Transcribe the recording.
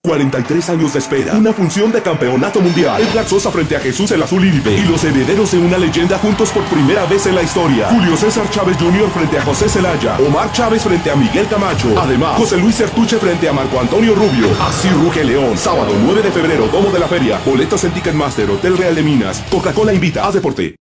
43 años de espera, una función de campeonato mundial. Edgar Sosa frente a Jesús el Azul Iribe y los herederos de una leyenda juntos por primera vez en la historia. Julio César Chávez Jr. frente a José Celaya, Omar Chávez frente a Miguel Camacho. Además, José Luis Certuche frente a Marco Antonio Rubio. Así ruge León. Sábado 9 de febrero, Domo de la Feria. Boletos en Ticketmaster, Hotel Real de Minas. Coca-Cola invita a Deporte.